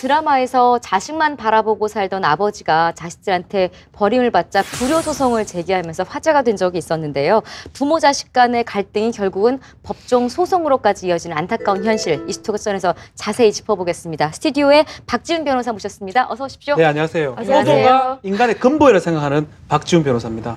드라마에서 자식만 바라보고 살던 아버지가 자식들한테 버림을 받자 불효소송을 제기하면서 화제가 된 적이 있었는데요. 부모 자식 간의 갈등이 결국은 법정 소송으로까지 이어지는 안타까운 현실, 이슈토크선에서 자세히 짚어보겠습니다. 스튜디오에 박지훈 변호사 모셨습니다. 어서 오십시오. 네, 안녕하세요. 안녕하세요. 효도가 인간의 근본이라 생각하는 박지훈 변호사입니다.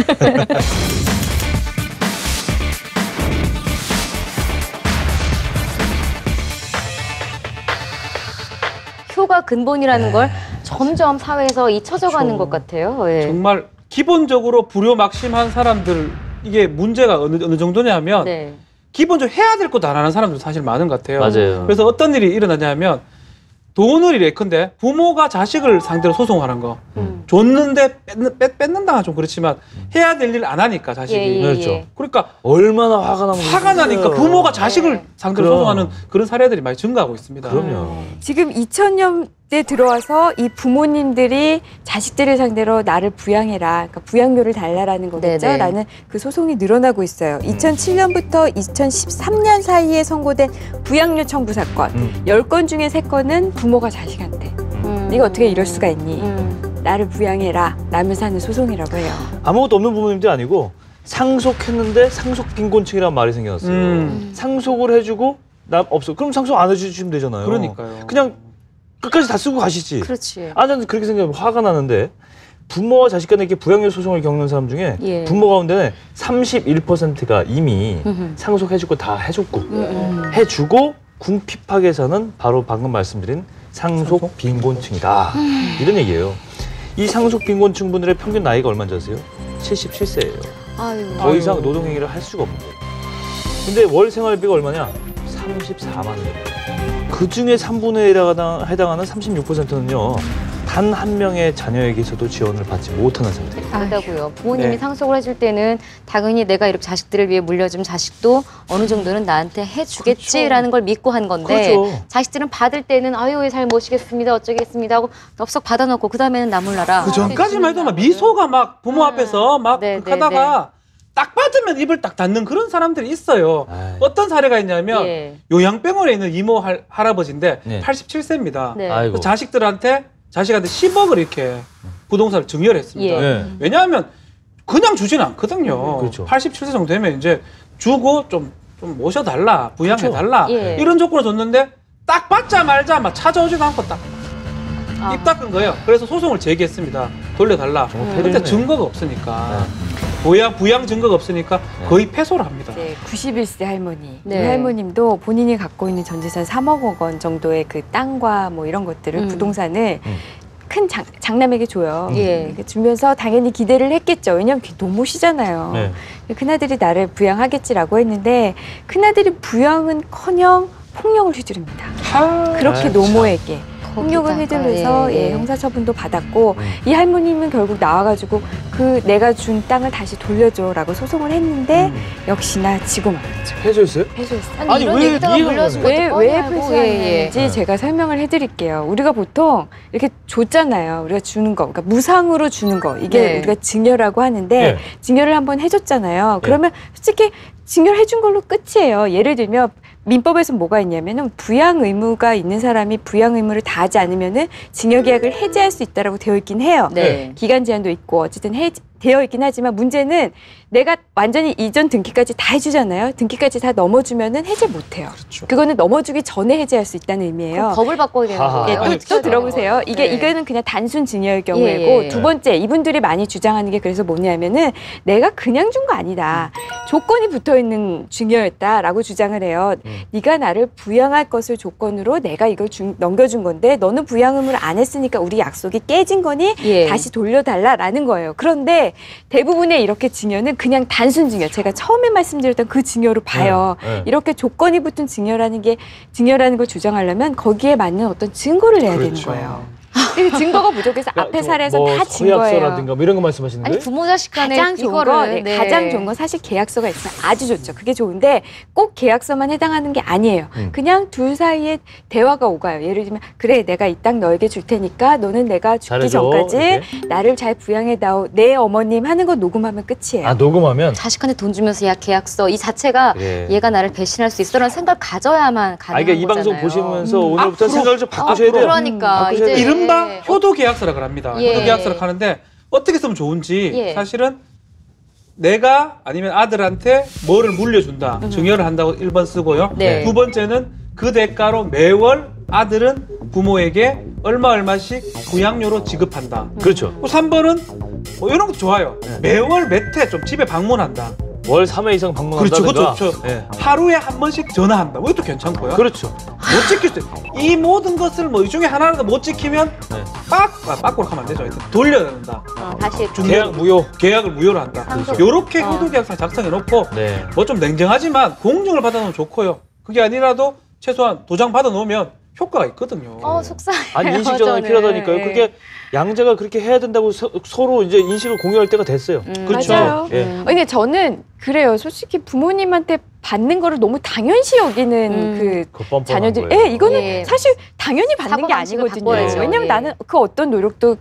효가 근본이라는 걸 점점 사회에서 잊혀져가는 것 같아요. 예. 정말 기본적으로 불효막심한 사람들, 이게 문제가 어느 정도냐면 네. 기본적으로 해야 될 것도 안 하는 사람들 사실 많은 것 같아요. 맞아요. 그래서 어떤 일이 일어나냐면 돈을 예컨대 부모가 자식을 상대로 소송하는 거 줬는데 뺏는다가 좀 그렇지만 해야 될 일 안 하니까 자식이. 그렇죠. 그러니까 얼마나 화가 나니까 부모가 자식을 네. 상대로 소송하는 그런 사례들이 많이 증가하고 있습니다. 그럼요. 지금 2000년대 들어와서 이 부모님들이 자식들을 상대로 나를 부양해라, 그러니까 부양료를 달라라는 거겠죠. 네네. 라는 그 소송이 늘어나고 있어요. 2007년부터 2013년 사이에 선고된 부양료 청구 사건 10건 중에 3건은 부모가 자식한테 네가 어떻게 이럴 수가 있니? 나를 부양해라 라면서 하는 소송이라고 해요. 아무것도 없는 부모님도 아니고 상속했는데 상속 빈곤층이라는 말이 생겨났어요. 상속을 해주고 나 없어. 그럼 상속 안 해주시면 되잖아요. 그러니까요. 그냥 끝까지 다 쓰고 가시지. 그렇지. 아, 저는 그렇게 생각하면 화가 나는데 부모와 자식 간에 이렇게 부양료 소송을 겪는 사람 중에 예. 부모 가운데는 31%가 이미 상속해주고 다 해줬고 해주고 궁핍하게서는 바로 방금 말씀드린 상속 빈곤층이다. 이런 얘기예요. 이 상속 빈곤층 분들의 평균 나이가 얼마인지 아세요? 77세예요. 아유. 더 이상 노동행위를 할 수가 없는 거예요. 근데 월 생활비가 얼마냐? 34만 원이에요. 그 중에 3분의 1에 해당하는 36%는요. 단 한 명의 자녀에게서도 지원을 받지 못하는 상태예요. 그렇다고요. 부모님이 네. 상속을 해줄 때는 당연히 내가 이렇게 자식들을 위해 물려준 자식도 어느 정도는 나한테 해주겠지라는 걸 믿고 한 건데 그렇죠. 자식들은 받을 때는 아유 잘 모시겠습니다 어쩌겠습니다 하고 덥석 받아놓고 그 다음에는 나 몰라라. 그 전까지만 해도 막 미소가 막 부모 앞에서 막 네, 하다가 딱 받으면 입을 딱 닫는 그런 사람들이 있어요. 아이. 어떤 사례가 있냐면 예. 요양병원에 있는 이모 할아버지인데 네. 87세입니다. 네. 아이고. 자식한테 10억을 이렇게 부동산을 증여를 했습니다. 예. 네. 왜냐하면 그냥 주진 않거든요. 그렇죠. 87세 정도 되면 이제 주고 좀 모셔달라, 부양해달라 예. 이런 조건을 줬는데 딱 받자마자 막 찾아오지도 않고 딱 입 닦은 거예요. 그래서 소송을 제기했습니다. 돌려달라. 정말 그때 패륜이네. 증거가 없으니까 네. 부양 증거가 없으니까 거의 패소를 합니다. 이제 91세 할머니. 네. 이 할머님도 본인이 갖고 있는 전 재산 3억 원 정도의 그 땅과 뭐 이런 것들을 부동산을 큰 장남에게 줘요. 예. 이렇게 주면서 당연히 기대를 했겠죠. 왜냐하면 노모시잖아요. 네. 큰아들이 나를 부양하겠지라고 했는데 큰아들이 부양은커녕 폭력을 휘두릅니다. 그렇게 아이, 노모에게. 폭력을 거기다가, 휘둘러서 예. 형사처분도 받았고 이 할머님은 결국 나와가지고 그 내가 준 땅을 다시 돌려줘라고 소송을 했는데 역시나 지고 말았죠. 해줬어요? 패소했어요. 아니, 이런 왜 얘기다가 이해가 물려준 안 것도 왜 뻔히 알고, 패소했는지 예, 예. 제가 설명을 해드릴게요. 우리가 보통 이렇게 줬잖아요. 우리가 주는 거, 그러니까 무상으로 주는 거. 이게 네. 우리가 증여라고 하는데 네. 증여를 한번 해줬잖아요. 그러면 솔직히 증여를 해준 걸로 끝이에요. 예를 들면 민법에서 뭐가 있냐면은 부양 의무가 있는 사람이 부양 의무를 다하지 않으면은 증여 계약을 해지할 수 있다라고 되어 있긴 해요. 네. 기간 제한도 있고 어쨌든 되어 있긴 하지만 문제는 내가 완전히 이전 등기까지 다 해주잖아요. 등기까지 다 넘어주면은 해제 못해요. 그렇죠. 그거는 넘어주기 전에 해제할 수 있다는 의미예요. 그럼 법을 바꿔야 되는 하하. 거예요. 예, 또 들어보세요. 네. 이거는 그냥 단순 증여의 경우이고 예. 두 번째 이분들이 많이 주장하는 게 그래서 뭐냐면은 내가 그냥 준 거 아니다. 조건이 붙어 있는 증여였다라고 주장을 해요. 네가 나를 부양할 것을 조건으로 내가 이걸 넘겨준 건데 너는 부양 의무를 안 했으니까 우리 약속이 깨진 거니 예. 다시 돌려달라라는 거예요. 그런데 대부분의 이렇게 증여는 그냥 단순 증여. 제가 처음에 말씀드렸던 그 증여로 봐요. 네. 이렇게 조건이 붙은 증여라는 걸 주장하려면 거기에 맞는 어떤 증거를 내야 그렇죠. 되는 거예요. 근데 증거가 부족해서 앞에 사례에서 뭐 다 진 거예요. 서약서라든가 뭐 이런 거 말씀하시는 아니 거예요? 부모 자식 간에 가장 좋은 이거를 건 네, 네. 가장 좋은 건 사실 계약서가 있으면 아주 좋죠. 그게 좋은데 꼭 계약서만 해당하는 게 아니에요. 그냥 둘 사이에 대화가 오가요. 예를 들면 그래 내가 이 땅 너에게 줄 테니까 너는 내가 죽기 잘해줘, 전까지 이렇게. 나를 잘 부양해다오. 내 어머님 하는 거 녹음하면 끝이에요. 아 녹음하면 자식한테 돈 주면서 야 계약서 이 자체가 예. 얘가 나를 배신할 수 있어라는 생각을 가져야만 가능한 그러니까 이 방송 거잖아요. 보시면서 오늘부터 앞으로- 생각을 좀 바꾸셔야 돼요. 그러니까 바꾸셔야 이제 돼요. 이른바 효도 계약서라고 합니다. 예. 효도 계약서라고 하는데 어떻게 쓰면 좋은지 예. 사실은 내가 아니면 아들한테 뭐를 물려준다. 증여를 한다고 1번 쓰고요. 네. 두 번째는 그 대가로 매월 아들은 부모에게 얼마씩 부양료로 지급한다. 그렇죠. 3번은 뭐 이런 것도 좋아요. 매월 몇 회 좀 집에 방문한다. 월 3회 이상 방문한다든가. 그렇죠. 그렇죠. 예. 하루에 한 번씩 전화한다. 뭐 이것도 괜찮고요. 그렇죠. 못 지킬 수 이 모든 것을 뭐 이 중에 하나라도 못 지키면 네. 빠꾸로 하면 안 되죠. 하여튼 돌려야 된다. 다시 계약 무효. 계약을 무효로 한다. 상속. 요렇게 어. 효도계약서 작성해 놓고 네. 뭐 좀 냉정하지만 공증을 받아놓으면 좋고요. 그게 아니라도 최소한 도장 받아놓으면 효과가 있거든요. 속상해요. 아니 인식 전환이 저는. 필요하다니까요. 예. 그게 양자가 그렇게 해야 된다고 서로 이제 인식을 공유할 때가 됐어요. 그렇죠. 맞아요. 예. 근데 저는 그래요. 솔직히 부모님한테 받는 거를 너무 당연시 여기는 그 그 뻔뻔한 자녀들, 거예요. 예, 이거는 예. 사실 당연히 받는 게 사고방식을 아니거든요. 바꿔야죠. 왜냐면 예. 나는 그 어떤 노력도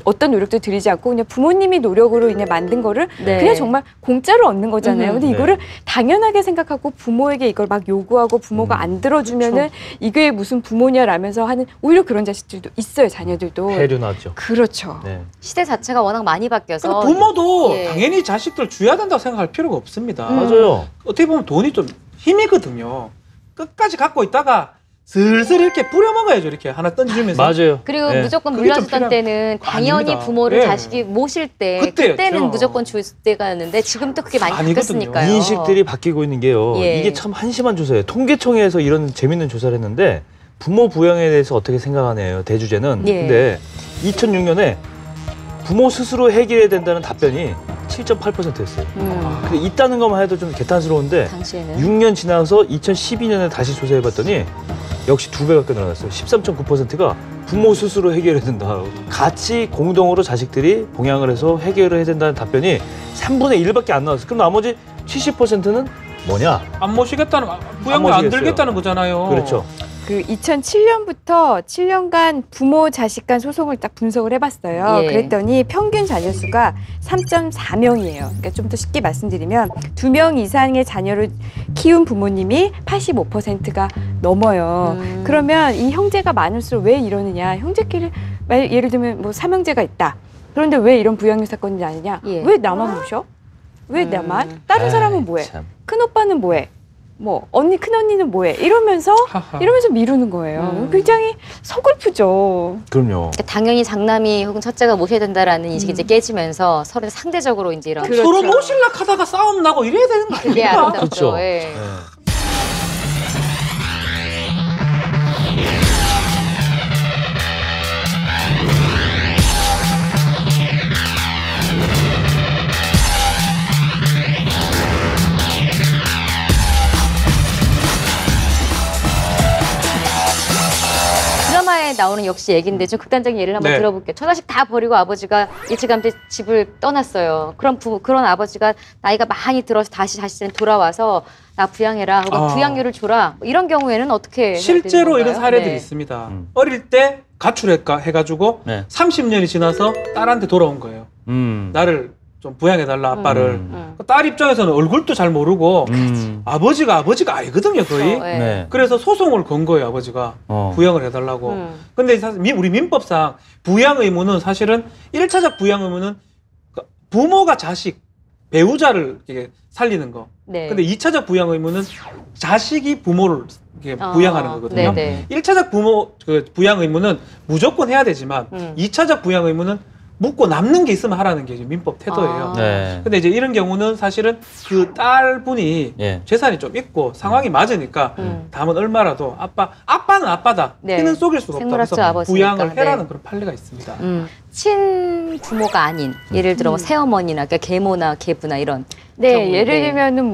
들이지 않고 그냥 부모님이 노력으로 인해 만든 거를 네. 그냥 정말 공짜로 얻는 거잖아요. 근데 네. 이거를 당연하게 생각하고 부모에게 이걸 막 요구하고 부모가 안 들어주면은 이게 무슨 부모냐라면서 하는 오히려 그런 자식들도 있어요. 자녀들도. 해류나죠. 그렇죠. 네. 시대 자체가 워낙 많이 바뀌어서 그러니까 부모도 예. 당연히 자식들 줘야 된다고 생각할 필요가 없습니다. 맞아요. 어떻게 보면 돈이 좀 힘이거든요. 끝까지 갖고 있다가 슬슬 이렇게 뿌려먹어야죠. 이렇게 하나 던져주면서. 맞아요. 그리고 네. 무조건 그게 좀 물려주던 필요한- 때는 당연히 아닙니다. 부모를 예. 자식이 모실 때 그때였죠. 그때는 무조건 줄 때가였는데 지금 또 그게 많이 아니거든요. 바뀌었으니까요. 인식들이 바뀌고 있는 게요. 예. 이게 참 한심한 조사예요. 통계청에서 이런 재밌는 조사를 했는데 부모 부양에 대해서 어떻게 생각하네요. 대주제는. 예. 근데 2006년에 부모 스스로 해결해야 된다는 답변이 7.8%였어요. 근데 있다는 것만 해도 좀 개탄스러운데 당시에는 6년 지나서 2012년에 다시 조사해봤더니 역시 2배 가까이 늘어났어요. 13.9%가 부모 스스로 해결해야 된다. 같이 공동으로 자식들이 봉양을 해서 해결을 해야 된다는 답변이 3분의 1밖에 안 나왔어요. 그럼 나머지 70%는 뭐냐? 안 모시겠다는, 부양을 안 모시겠어요. 들겠다는 거잖아요. 그렇죠. 그 2007년부터 7년간 부모 자식 간 소송을 딱 분석을 해봤어요. 예. 그랬더니 평균 자녀 수가 3.4명이에요. 그러니까 좀 더 쉽게 말씀드리면 2명 이상의 자녀를 키운 부모님이 85%가 넘어요. 그러면 이 형제가 많을수록 왜 이러느냐? 형제끼리 예를 들면 뭐 삼형제가 있다. 그런데 왜 이런 부양육 사건이 나느냐? 예. 왜 나만 모셔? 왜 나만? 다른 사람은 뭐해? 참. 큰 오빠는 뭐해? 뭐 언니 큰 언니는 뭐해? 이러면서 미루는 거예요. 굉장히 서글프죠. 그럼요. 그러니까 당연히 장남이 혹은 첫째가 모셔야 된다라는 인식이 이제 깨지면서 서로 상대적으로 이제 이런 그렇죠. 서로 모실락 하다가 싸움 나고 이래야 되는 거 그게 아닙니까? 아름답죠. 그렇죠. 예. 네. 드라마에 나오는 역시 얘기인데 좀 극단적인 예를 한번 네. 들어볼게요. 처자식 다 버리고 아버지가 일찌감치 집을 떠났어요. 그런 아버지가 나이가 많이 들어서 다시 자신은 돌아와서 나 부양해라 하고 아. 부양료를 줘라. 뭐 이런 경우에는 어떻게 해야 되는 실제로 건가요? 이런 사례들이 네. 있습니다. 음. 어릴 때 가출해가지고 네. 30년이 지나서 딸한테 돌아온 거예요. 나를 좀 부양해달라, 아빠를. 그 딸 입장에서는 얼굴도 잘 모르고 아버지가 아니거든요, 거의. 그렇죠. 예. 네. 그래서 소송을 건 거예요, 아버지가. 부양을 해달라고. 근데 사실 우리 민법상 부양 의무는 사실은 1차적 부양 의무는 부모가 자식, 배우자를 이렇게 살리는 거. 네. 근데 2차적 부양 의무는 자식이 부모를 이렇게 어, 부양하는 거거든요. 네네. 1차적 부양 의무는 무조건 해야 되지만 2차적 부양 의무는 묻고 남는 게 있으면 하라는 게 민법 태도예요. 아. 네. 근데 이제 이런 경우는 사실은 그 딸분이 예. 재산이 좀 있고 상황이 맞으니까 다음은 얼마라도 아빠는 아빠다. 네. 피는 속일 수가 없다. 생물학적 그래서 아버지니까. 부양을 해라는 네. 그런 판례가 있습니다. 친부모가 아닌 예를 들어 뭐 새어머니나 그러니까 계모나 계부나 이런 네, 경우, 예를 네. 들면은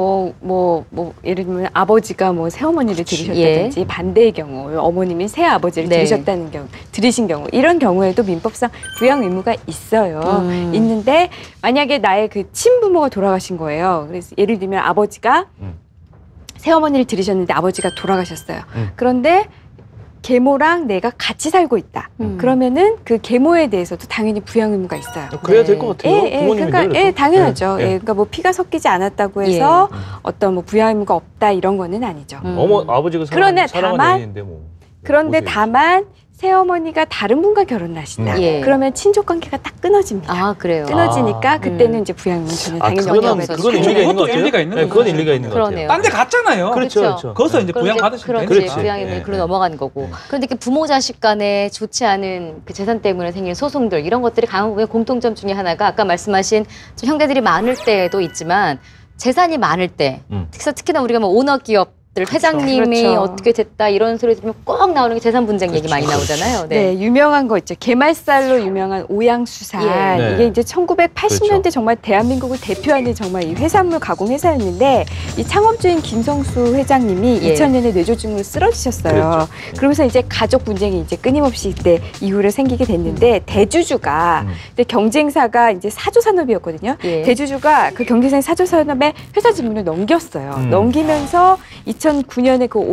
예를 들면 아버지가 뭐 새어머니를 들이셨다든지 반대의 경우 어머님이 새아버지를 네. 들이신 경우 이런 경우에도 민법상 부양 의무가 있어요. 있는데 만약에 나의 그 친부모가 돌아가신 거예요. 그래서 예를 들면 아버지가 새어머니를 들이셨는데 아버지가 돌아가셨어요. 그런데 계모랑 내가 같이 살고 있다. 그러면은 그 계모에 대해서도 당연히 부양 의무가 있어요. 그래야 될 것 같아요. 부모님인데 그러니까 그래도. 당연하죠. 예, 예. 그러니까 뭐 피가 섞이지 않았다고 해서 어떤 뭐 부양 의무가 없다 이런 거는 아니죠. 아버지가 그런데 사랑하는 다만- 연인인데 뭐. 그런데 오세요. 다만 새어머니가 다른 분과 결혼하신다. 예. 그러면 친족 관계가 딱 끊어집니다. 아 그래요. 끊어지니까 그때는 이제 부양 의무 전혀 당연히 그거는 영향없어요. 그건 일리가 있는 것 그것도 같아요. 일리가 있는 네, 거죠. 그건 일리가 있는 것 같아요. 그러네요. 딴 데 갔잖아요. 그렇죠, 그렇죠. 그렇죠. 거기서 이제 그럼 부양 이제 받으시면 그렇지, 되니까. 부양 의무 예, 그로 예. 넘어가는 거고. 예. 그런데 이렇게 부모 자식 간에 좋지 않은 그 재산 때문에 생기는 소송들 이런 것들이 강한국의 공통점 중에 하나가 아까 말씀하신 좀 형제들이 많을 때도 있지만 재산이 많을 때 특히나 우리가 뭐 오너 기업 회장님이 그렇죠. 어떻게 됐다 이런 소리 들으면 꼭 나오는 게 재산 분쟁 얘기 많이 나오잖아요. 네, 유명한 거 있죠. 게말살로 유명한 오양수산. 예. 네. 이게 이제 1980년대 그렇죠. 정말 대한민국을 대표하는 정말 이 해산물 가공 회사였는데 이 창업주인 김성수 회장님이 예. 2000년에 뇌졸중으로 쓰러지셨어요. 그랬죠. 그러면서 이제 가족 분쟁이 이제 끊임없이 이때 이후로 생기게 됐는데 대주주가 근데 경쟁사가 이제 사조산업이었거든요. 예. 대주주가 그 경쟁사인 사조산업에 회사 지분을 넘겼어요. 넘기면서 2009년에 그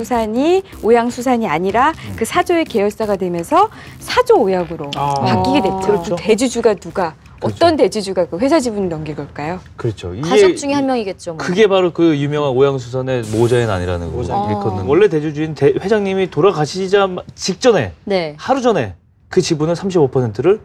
오양수산이 아니라 그 사조의 계열사가 되면서 사조오약으로 바뀌게 됐죠. 그렇죠. 대주주가 누가 어떤 대주주가 그 회사 지분을 넘길 걸까요? 그렇죠. 가족 중에 한 명이겠죠. 뭐. 그게 바로 그 유명한 오양수산의 모자연안이라는 거고 모자연. 일컫는 원래 대주주인 회장님이 돌아가시자 직전에 네. 하루 전에 그 지분을 35%를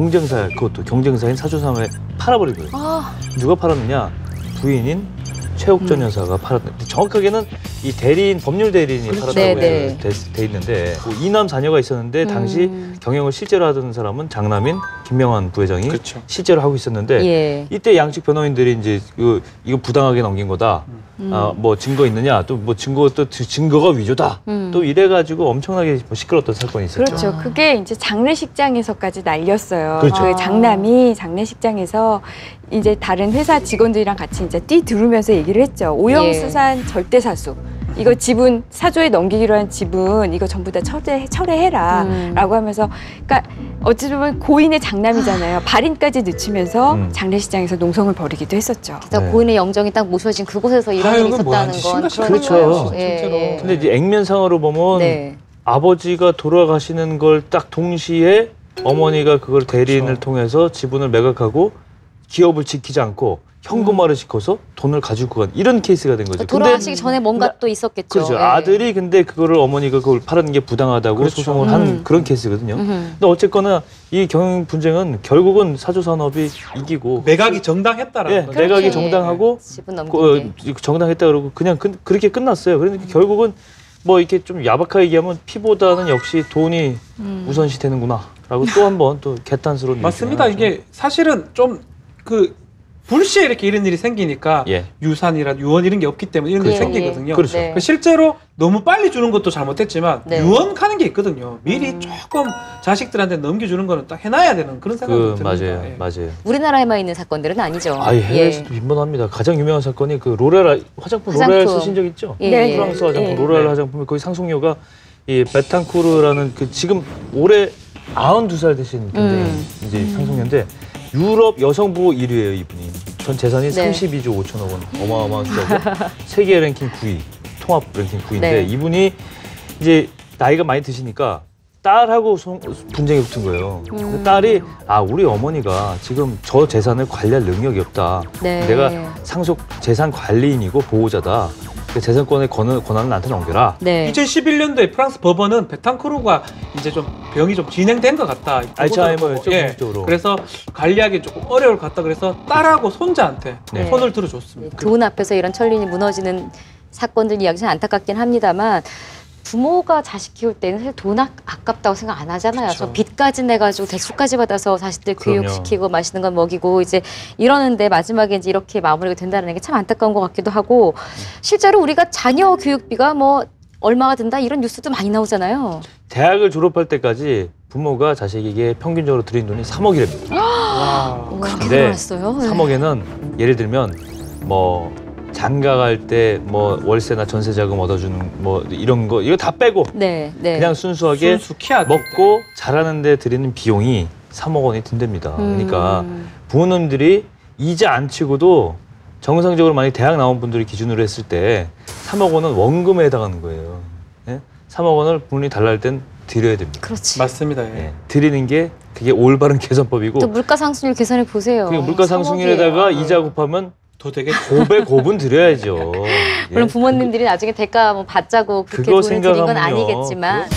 그것도 경쟁사인 사조산업에 팔아버린 거예요. 아, 누가 팔았느냐? 부인인 최옥전 여사가 팔았는데 정확하게는 이 대리인 법률 대리인이 그렇죠. 팔았다고 네, 돼 있는데 뭐 이남 자녀가 있었는데 당시 경영을 실제로 하던 사람은 장남인 김명환 부회장이 그렇죠. 실제로 하고 있었는데 예. 이때 양측 변호인들이 이제 이거 부당하게 넘긴 거다. 뭐 증거 있느냐? 또 뭐 증거가 위조다. 또 이래가지고 엄청나게 시끄러웠던 사건이 있었죠. 그렇죠. 그게 이제 장례식장에서까지 날렸어요. 그렇죠. 그 장남이 장례식장에서 이제 다른 회사 직원들이랑 같이 이제 뛰들으면서 얘기를 했죠. 오영수산 절대 사수. 이거 지분 사조에 넘기기로 한 지분 이거 전부 다 철회해라라고 하면서 그러니까 어찌 보면 고인의 장남이잖아요. 발인까지 늦추면서 장례식장에서 농성을 벌이기도 했었죠. 게다가 네. 고인의 영정이 딱 모셔진 그곳에서 이런 아유, 일이 그건 뭐야, 있었다는 건 심각한 그렇죠. 거예요. 실제로. 근데 이제 액면상으로 보면 네. 아버지가 돌아가시는 걸 딱 동시에 어머니가 그걸 대리인을 그렇죠. 통해서 지분을 매각하고 기업을 지키지 않고 현금화를 시켜서 돈을 가지고 간 이런 케이스가 된 거죠. 돌아가시기 전에 뭔가 또 있었겠죠. 그렇죠. 예. 아들이 근데 그거를 어머니가 그걸 팔았는 게 부당하다고 그렇죠. 소송을 한 그런 케이스거든요. 근데 어쨌거나 이 경영 분쟁은 결국은 사조산업이 이기고 매각이 정당했다라는 예, 거죠. 매각이 그렇지. 정당하고 지분 넘긴 게. 정당했다 그러고 그냥 그렇게 끝났어요. 그러니까 결국은 뭐 이렇게 좀 야박하게 얘기하면 피보다는 역시 돈이 우선시 되는구나라고 또 한 번 또 개탄스러운 맞습니다. 얘기가 나오죠. 이게 사실은 좀 그 불시에 이렇게 이런 일이 생기니까 예. 유산이라 유언 이런 게 없기 때문에 이런 일이 예, 생기거든요. 그렇죠. 네. 실제로 너무 빨리 주는 것도 잘못했지만 네. 유언하는 게 있거든요. 미리 조금 자식들한테 넘겨주는 거는 딱 해놔야 되는 그런 생각이 듭니다. 맞아요, 예. 맞아요. 우리나라에만 있는 사건들은 아니죠. 아예 해외에서도 예. 빈번합니다. 가장 유명한 사건이 그 로렐 화장품 화장품. 로렐 쓰신 적 있죠? 예, 네, 예. 프랑스 화장품 예. 로렐 네. 화장품이 거기 상속료가 이 베탕쿠르라는 그 지금 올해 92살 되신 분이 이제 상속료인데 유럽 여성 보호 1위예요 이분이. 전 재산이 네. 32조 5천억 원 어마어마한 숫자고 세계 랭킹 9위 통합 랭킹 9위인데 네. 이분이 이제 나이가 많이 드시니까 딸하고 분쟁이 붙은 거예요. 그 딸이 우리 어머니가 지금 저 재산을 관리할 능력이 없다. 네. 내가 상속 재산 관리인이고 보호자다. 그 재산권의 권한을 나한테 넘겨라. 네. 2011년도에 프랑스 법원은 베탕쿠르가 이제 좀 병이 좀 진행된 것 같다. 알츠하이머였죠, 예. 공식적으로. 그래서 관리하기 조금 어려울 것 같다. 그래서 딸하고 손자한테 네. 손을 들어줬습니다. 돈 앞에서 이런 천린이 무너지는 사건들 이야기 참 안타깝긴 합니다만 부모가 자식 키울 때는 사실 돈 아깝다고 생각 안 하잖아요. 그쵸. 저 빚까지 내가지고 대출까지 받아서 자식들 그럼요. 교육시키고 맛있는 건 먹이고 이제 이러는데 마지막에 이제 이렇게 마무리가 된다는 게 참 안타까운 것 같기도 하고 실제로 우리가 자녀 교육비가 뭐 얼마가 든다 이런 뉴스도 많이 나오잖아요. 대학을 졸업할 때까지 부모가 자식에게 평균적으로 드린 돈이 3억이랍니다. 와. 그렇게 근데 늘어났어요. 3억에는 예를 들면 뭐 장가 갈 때 뭐 월세나 전세 자금 얻어주는 뭐 이런 거 이거 다 빼고 네, 네. 그냥 순수하게 순수 키아 먹고 자라는데 드리는 비용이 3억 원이 든답니다. 그러니까 부모님들이 이자 안 치고도 정상적으로 만약 대학 나온 분들이 기준으로 했을 때 3억 원은 원금에 해당하는 거예요. 예? 3억 원을 부모님이 달랄 땐 드려야 됩니다. 그렇지. 맞습니다. 예. 예. 드리는 게 그게 올바른 계산법이고 또 물가 상승률 계산해 보세요. 그리고 물가 상승률에다가 3억이에요. 이자 곱하면 더 되게 고배 곱은 드려야죠. 예? 물론 부모님들이 나중에 대가 뭐 받자고 그렇게 그거 돈을 드린 건 생각하면요. 아니겠지만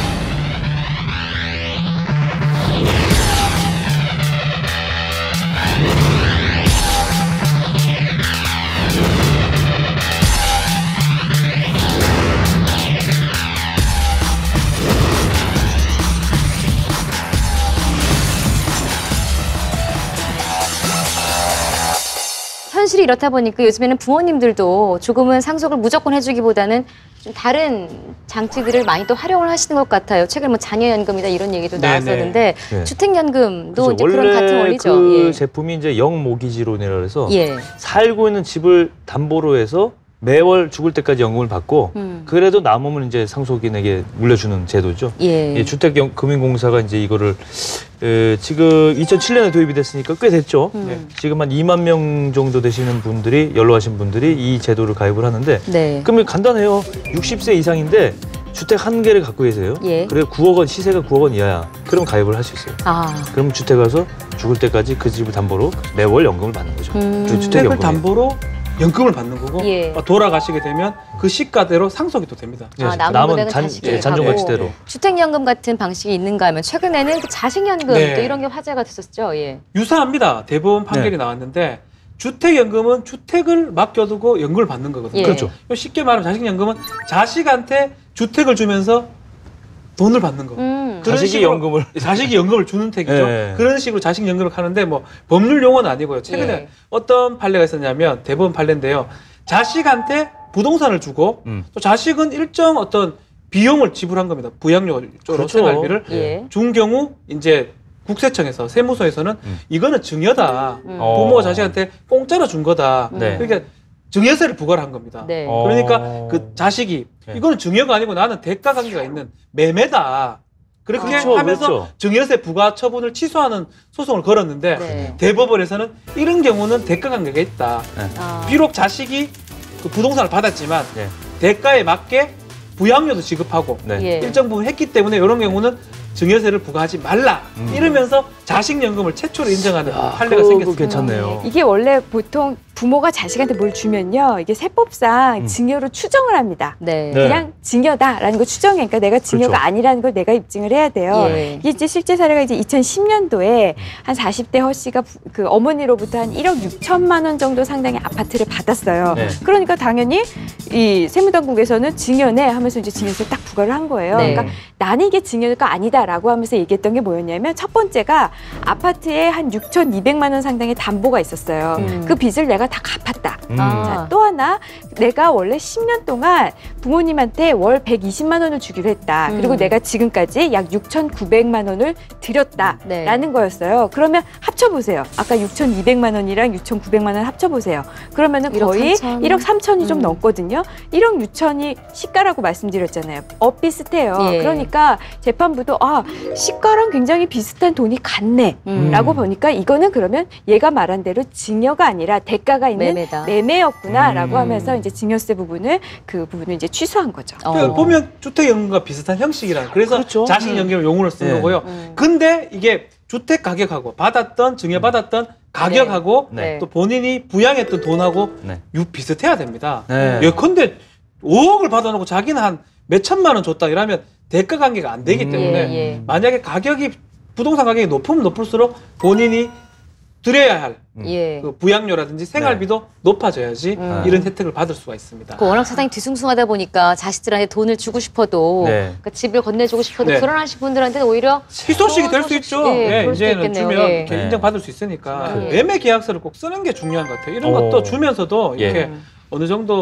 현실이 이렇다 보니까 요즘에는 부모님들도 조금은 상속을 무조건 해주기보다는 좀 다른 장치들을 많이 또 활용을 하시는 것 같아요. 최근 뭐 자녀연금이다 이런 얘기도 네네. 나왔었는데 네. 주택연금도 이제 원래 그런 같은 원리죠. 그 예. 제품이 이제 영모기지론이라 그래서 예. 살고 있는 집을 담보로 해서 매월 죽을 때까지 연금을 받고 그래도 남으면 이제 상속인에게 물려주는 제도죠. 예. 예, 주택금융공사가 이제 이거를 지금 2007년에 도입이 됐으니까 꽤 됐죠. 네. 지금 한 2만 명 정도 되시는 분들이 연로하신 분들이 이 제도를 가입을 하는데 네. 그러면 간단해요. 60세 이상인데 주택 한 개를 갖고 계세요. 예. 그래 9억 원 시세가 9억 원 이하야. 그럼 가입을 할 수 있어요. 아. 그럼 주택 가서 죽을 때까지 그 집을 담보로 매월 연금을 받는 거죠. 그 주택을 주택연금이. 담보로 연금을 받는 거고 예. 돌아가시게 되면 그 시가대로 상속이 또 됩니다. 아, 남은 남은 금액은 자식에게 잔존가치대로. 가고. 주택연금 같은 방식이 있는가 하면 최근에는 그 자식연금 네. 또 이런 게 화제가 됐었죠. 예. 유사합니다. 대법원 판결이 네. 나왔는데 주택연금은 주택을 맡겨두고 연금을 받는 거거든요. 예. 그렇죠. 쉽게 말하면 자식연금은 자식한테 주택을 주면서 돈을 받는 거. 그런 자식이 식으로 연금을. 자식이 연금을 주는 택이죠. 네. 그런 식으로 자식 연금을 하는데 뭐 법률 용어는 아니고요. 최근에 예. 어떤 판례가 있었냐면 대법원 판례인데요. 자식한테 부동산을 주고 또 자식은 일정 어떤 비용을 지불한 겁니다. 부양료 쪽으로 그렇죠. 생활비를 예. 준 경우 이제 국세청에서 세무서에서는 이거는 증여다. 어. 부모가 자식한테 공짜로 준 거다. 네. 그러니까 증여세를 부과를 한 겁니다. 네. 그러니까 그 자식이 네. 이거는 증여가 아니고 나는 대가 관계가 있는 매매다. 그렇게 그렇죠, 하면서 그렇죠. 증여세 부과 처분을 취소하는 소송을 걸었는데 네. 대법원에서는 이런 경우는 대가 관계가 있다. 아. 비록 자식이 그 부동산을 받았지만 네. 대가에 맞게 부양료도 지급하고 네. 예. 일정 부분 했기 때문에 이런 경우는 증여세를 부과하지 말라. 이러면서 자식연금을 최초로 인정하는 판례가 그거 생겼습니다. 괜찮네요. 이게 원래 보통 부모가 자식한테 뭘 주면요, 이게 세법상 증여로 추정을 합니다. 네. 네. 그냥 증여다라는 걸 추정해. 그러니까 내가 증여가 그렇죠. 아니라는 걸 내가 입증을 해야 돼요. 예. 이게 이제 실제 사례가 이제 2010년도에 한 40대 허 씨가 그 어머니로부터 한 1억 6천만 원 정도 상당의 아파트를 받았어요. 네. 그러니까 당연히 이 세무당국에서는 증여네 하면서 이제 증여세 딱 부과를 한 거예요. 네. 그러니까 나는 이게 증여가 아니다라고 하면서 얘기했던 게 뭐였냐면 첫 번째가 아파트에 한 6,200만 원 상당의 담보가 있었어요. 그 빚을 내가 다 갚았다. 아. 자, 또 하나 내가 원래 10년 동안 부모님한테 월 120만 원을 주기로 했다. 그리고 내가 지금까지 약 6,900만 원을 드렸다라는 네. 거였어요. 그러면 합쳐보세요. 아까 6,200만 원이랑 6,900만 원 합쳐보세요. 그러면은 1억 거의 3천. 1억 3천이 좀 넘거든요. 1억 6천이 시가라고 말씀드렸잖아요. 비슷해요. 예. 그러니까 재판부도 시가랑 굉장히 비슷한 돈이 같네. 라고 보니까 이거는 그러면 얘가 말한 대로 증여가 아니라 대가가 있는 매매다. 매매였구나라고 하면서 이제 증여세 부분을 그 부분을 이제 취소한 거죠. 그러니까 보면 주택연금과 비슷한 형식이라 그래서 그렇죠. 자식연금을 용어로 쓴 네. 거고요. 근데 이게 주택 가격하고 받았던 증여받았던 가격하고 네. 또 본인이 부양했던 돈하고 네. 비슷해야 됩니다. 네. 예컨대 5억을 받아놓고 자기는 한 몇 천만 원 줬다 이러면 대가 관계가 안 되기 때문에 예, 예. 만약에 가격이 부동산 가격이 높으면 높을수록 본인이 드려야 할 예. 그 부양료라든지 생활비도 높아져야지 이런 혜택을 받을 수가 있습니다. 그 워낙 세상이 뒤숭숭하다 보니까 자식들한테 돈을 주고 싶어도 네. 그러니까 집을 건네주고 싶어도 네. 불안하신 분들한테는 오히려 희소식이 될 수 있죠. 예, 그럴 수도 이제는 있겠네요. 주면 예. 이렇게 인정받을 수 있으니까 예. 매매 계약서를 꼭 쓰는 게 중요한 것 같아요. 이런 어. 것도 주면서도 이렇게 예. 어느 정도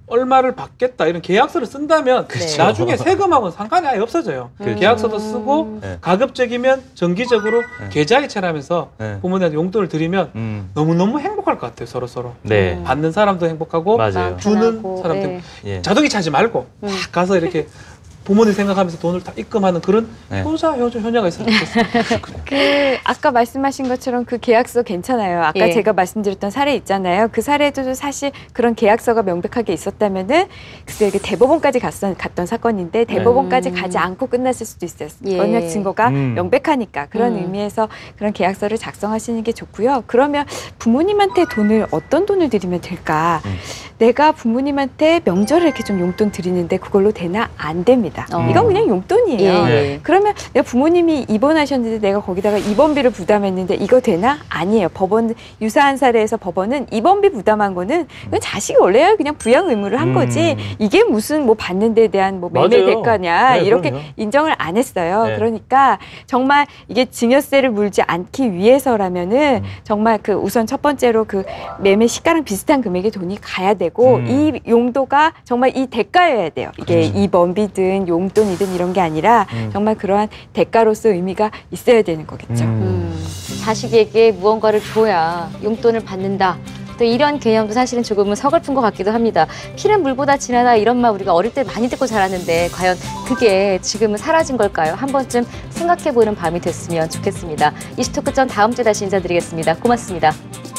얼마를 받겠다 이런 계약서를 쓴다면 그렇죠. 나중에 세금하고는 상관이 아예 없어져요. 그렇죠. 계약서도 쓰고 네. 가급적이면 정기적으로 네. 계좌이체하면서 네. 부모님한테 용돈을 드리면 너무너무 행복할 것 같아요. 서로. 네. 받는 사람도 행복하고 맞아요. 주는 편하고, 사람도 네. 예. 자동이체 하지 말고 딱 가서 이렇게 부모님 생각하면서 돈을 다 입금하는 그런 네. 효자가 있으면 좋겠어요. 그 아까 말씀하신 것처럼 그 계약서 괜찮아요. 아까 예. 제가 말씀드렸던 사례 있잖아요. 그 사례도 사실 그런 계약서가 명백하게 있었다면은 글쎄 이게 대법원까지 갔던 사건인데 대법원까지 가지 않고 끝났을 수도 있어요. 예. 언약 증거가 명백하니까 그런 의미에서 그런 계약서를 작성하시는 게 좋고요. 그러면 부모님한테 어떤 돈을 드리면 될까? 내가 부모님한테 명절에 이렇게 좀 용돈 드리는데 그걸로 되나? 안 됩니다. 이건 그냥 용돈이에요. 예. 그러면 내가 부모님이 입원하셨는데 내가 거기다가 입원비를 부담했는데 이거 되나? 아니에요. 유사한 사례에서 법원은 입원비 부담한 거는 그건 자식이 원래 그냥 부양 의무를 한 거지 이게 무슨 뭐 받는 데 대한 뭐 매매 맞아요. 대가냐 네, 이렇게 그럼요. 인정을 안 했어요. 네. 그러니까 정말 이게 증여세를 물지 않기 위해서라면은 정말 그 우선 첫 번째로 그 매매 시가랑 비슷한 금액의 돈이 가야 되고 이 용도가 정말 이 대가여야 돼요. 이게 입원비든 용돈이든 이런 게 아니라 정말 그러한 대가로서 의미가 있어야 되는 거겠죠. 자식에게 무언가를 줘야 용돈을 받는다. 또 이런 개념도 사실은 조금은 서글픈 것 같기도 합니다. 피는 물보다 진하다 이런 말 우리가 어릴 때 많이 듣고 자랐는데 과연 그게 지금은 사라진 걸까요? 한 번쯤 생각해보는 밤이 됐으면 좋겠습니다. 이슈토크 전 다음 주에 다시 인사드리겠습니다. 고맙습니다.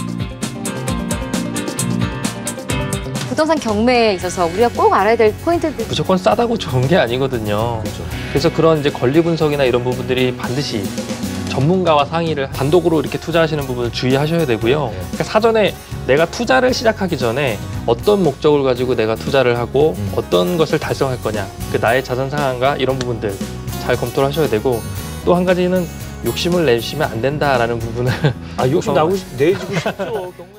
부동산 경매에 있어서 우리가 꼭 알아야 될 포인트들 무조건 싸다고 좋은 게 아니거든요. 그렇죠. 그래서 그런 이제 권리 분석이나 이런 부분들이 반드시 전문가와 상의를 단독으로 이렇게 투자하시는 부분을 주의하셔야 되고요. 그러니까 사전에 내가 투자를 시작하기 전에 어떤 목적을 가지고 내가 투자를 하고 어떤 것을 달성할 거냐, 그 나의 자산 상황과 이런 부분들 잘 검토를 하셔야 되고 또 한 가지는 욕심을 내시면 안 된다라는 부분을 아, 욕심 내지고 싶죠. 경매.